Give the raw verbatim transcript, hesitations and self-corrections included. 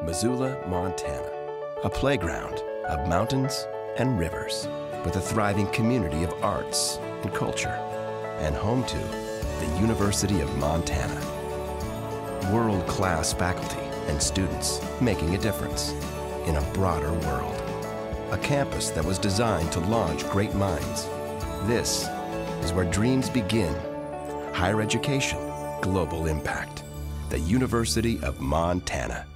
Missoula, Montana, a playground of mountains and rivers with a thriving community of arts and culture, and home to the University of Montana. World-class faculty and students making a difference in a broader world. A campus that was designed to launch great minds. This is where dreams begin. Higher education, global impact. The University of Montana.